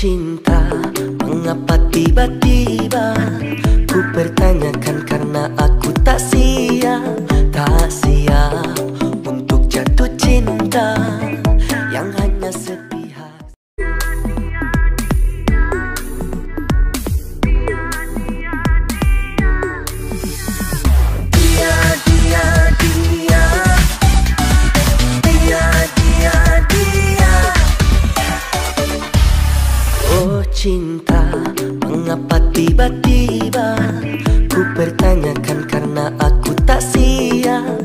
cinta, mengapa tiba-tiba ku bertanyakan karena aku tak siap untuk jatuh cinta yang hanya sepihak. Oh cinta, mengapa tiba-tiba ku bertanyakan karena aku tak siap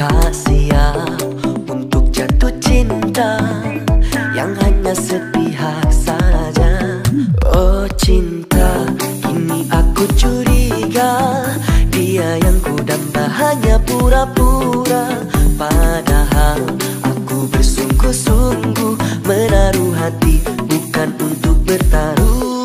untuk jatuh cinta yang hanya sepihak saja. Oh cinta, kini aku curiga dia yang kudamba hanya pura-pura, padahal aku bersungguh-sungguh menaruh hati bukan untuk bertaruh.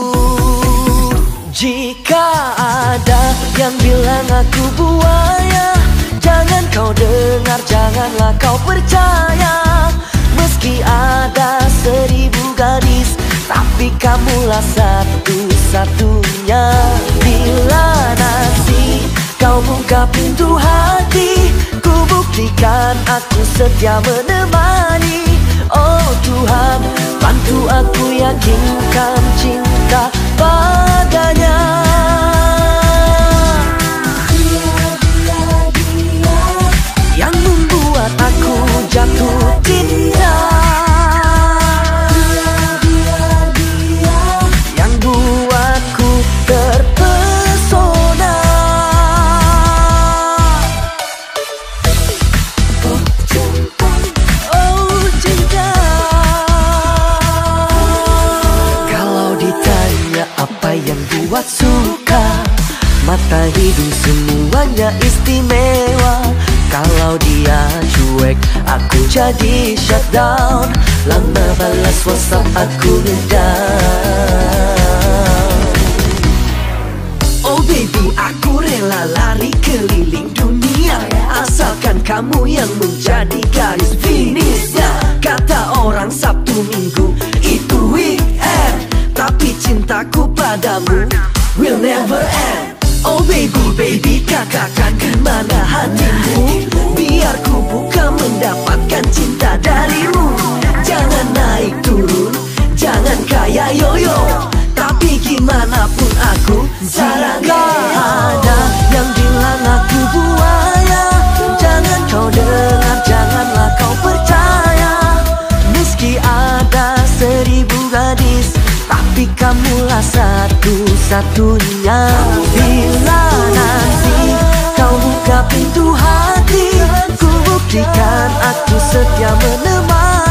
Jika ada yang bilang aku buaya, jangan kau dengar, janganlah kau percaya. Meski ada 1000 gadis, tapi kamulah satu-satunya. Bila nanti kau buka pintu hati, ku buktikan aku setia menemani. Oh Tuhan, bantu aku yakinkan cinta padanya. Yang membuat aku jatuh cinta, yang buatku terpesona. Oh cinta, oh cinta. Kalau ditanya apa yang buat suka, mata hidung semuanya istimewa. Kalau dia cuek, aku jadi shutdown. Lama balas WhatsApp, aku ngedang. Oh baby, aku rela lari keliling dunia, asalkan kamu yang menjadi garis finishnya. Kata orang Sabtu Minggu itu weekend, tapi cintaku padamu will never end. Oh baby, baby, katakan kemana hatimu, biar ku buka mendapatkan cinta darimu. Jangan naik turun, jangan kayak yoyo, tapi gimana pun aku sarang. Ada yang bilang aku buaya, jangan kau dengar, janganlah kau percaya. Meski ada 1000 gadis, tapi kamulah satu-satunya. Bila nanti kau buka pintu hati, ku buktikan aku setia menemani.